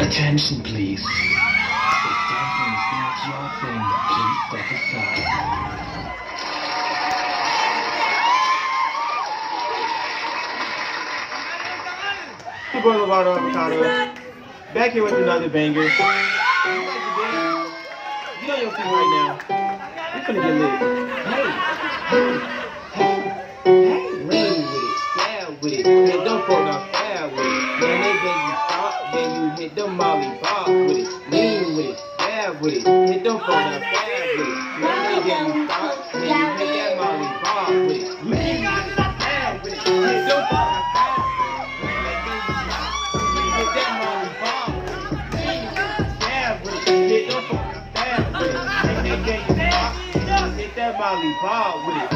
Attention, please. If dancing is not your thing, please step aside. Hey boy, Lovato Avocado. Back here with another banger. You know your feet right now. We're gonna get lit. Hey, lean with it, stab with it. Man, don't fall down, stab with it. Man, they get you stop, then you hit them molly bob with it. Lean with it, stab with it. Hit them fall down, stab with it. Man, they get you stop, then you hit that molly bob with it. Lean with it, stab with it. Hit them fall down, stab with it. Man, they get you stop, then you hit that molly bob with it. Lean with it, stab with it. Hit them fall down, stab with it. Man, they get you stop, then you hit that molly bob with it.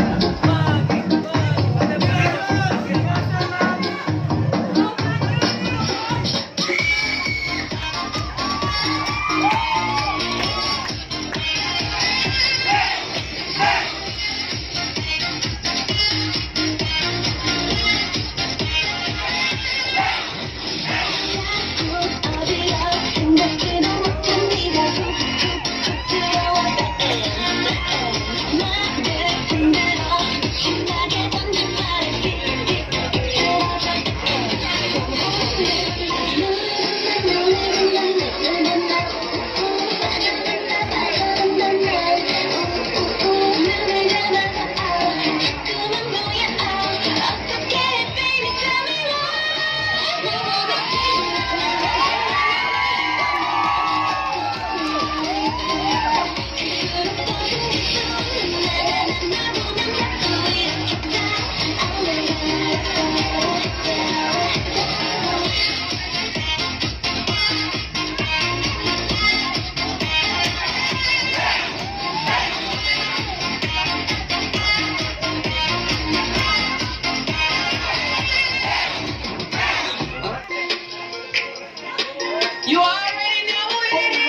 You already know what it is.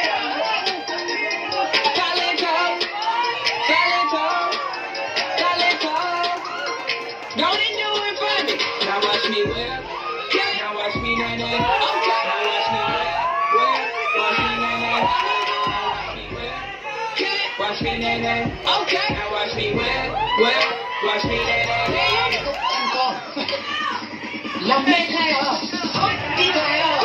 Don't do it for me. Now watch me whip. Now watch me nay-nay. Okay. Now watch me whip. Watch me nay-nay. Now watch me whip. Watch me nay-nay. Okay. Now watch me whip. Watch me nay-nay. Let me play up. Play up.